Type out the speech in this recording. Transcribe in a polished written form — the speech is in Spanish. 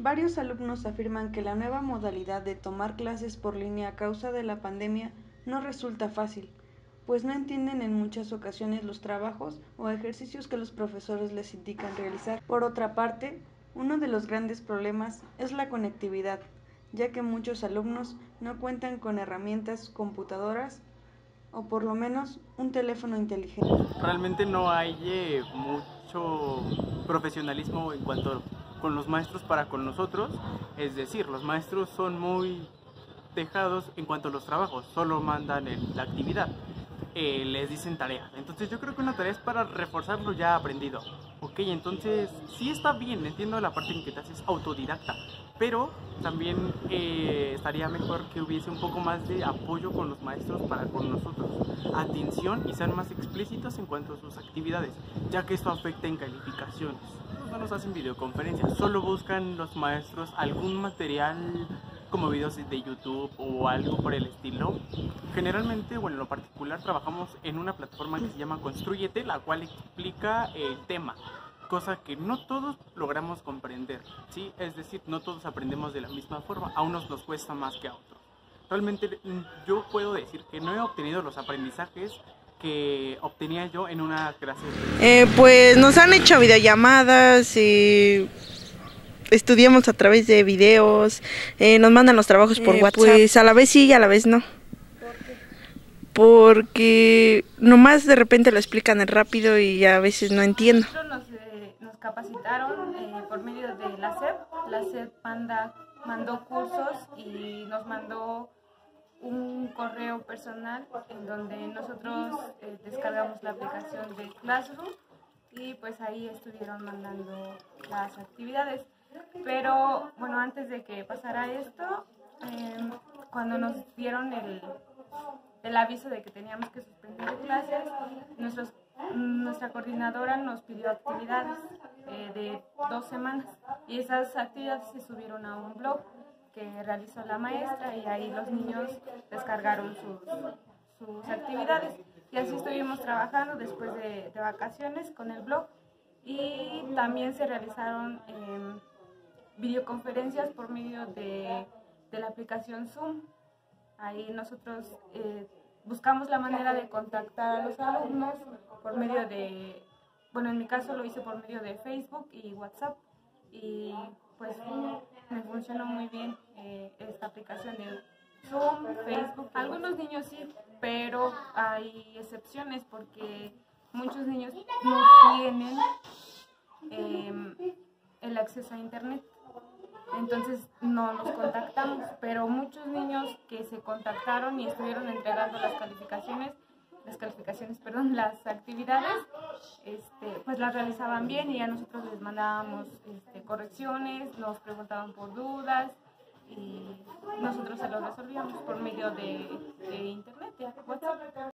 Varios alumnos afirman que la nueva modalidad de tomar clases por línea a causa de la pandemia no resulta fácil, pues no entienden en muchas ocasiones los trabajos o ejercicios que los profesores les indican realizar. Por otra parte, uno de los grandes problemas es la conectividad, ya que muchos alumnos no cuentan con herramientas computadoras o por lo menos un teléfono inteligente. Realmente no hay mucho profesionalismo en cuanto con los maestros para con nosotros, es decir, los maestros son muy dejados en cuanto a los trabajos, solo mandan la actividad, les dicen tarea. Entonces yo creo que una tarea es para reforzar lo ya aprendido. Ok, entonces sí está bien, entiendo la parte en que te haces autodidacta, pero también estaría mejor que hubiese un poco más de apoyo con los maestros para con nosotros, atención y sean más explícitos en cuanto a sus actividades, ya que esto afecta en calificaciones. No nos hacen videoconferencias, solo buscan los maestros algún material como videos de YouTube o algo por el estilo. Generalmente, bueno, en lo particular trabajamos en una plataforma que se llama Construyete, la cual explica el tema, cosa que no todos logramos comprender, ¿sí? Es decir, no todos aprendemos de la misma forma, a unos nos cuesta más que a otros. Realmente yo puedo decir que no he obtenido los aprendizajes que obtenía yo en una clase. Pues nos han hecho videollamadas y estudiamos a través de videos, nos mandan los trabajos por WhatsApp. Pues a la vez sí y a la vez no. ¿Por qué? Porque nomás de repente lo explican rápido y a veces no entiendo. Nos capacitaron por medio de la SEP. La SEP mandó cursos y nos mandó un correo personal en donde nosotros descargamos la aplicación de Classroom y pues ahí estuvieron mandando las actividades. Pero bueno, antes de que pasara esto, cuando nos dieron el aviso de que teníamos que suspender clases, nuestra coordinadora nos pidió actividades de 2 semanas y esas actividades se subieron a un blog que realizó la maestra y ahí los niños descargaron sus actividades y así estuvimos trabajando después de vacaciones con el blog y también se realizaron videoconferencias por medio de la aplicación Zoom. Ahí nosotros buscamos la manera de contactar a los alumnos por medio de, bueno, en mi caso lo hice por medio de Facebook y WhatsApp y pues me funcionó muy bien esta aplicación de Zoom, Facebook. Algunos niños sí, pero hay excepciones porque muchos niños no tienen el acceso a internet. Entonces no nos contactamos, pero muchos niños que se contactaron y estuvieron entregando las actividades, pues las realizaban bien y a nosotros les mandábamos correcciones, nos preguntaban por dudas y nosotros se lo resolvíamos por medio de internet, de WhatsApp.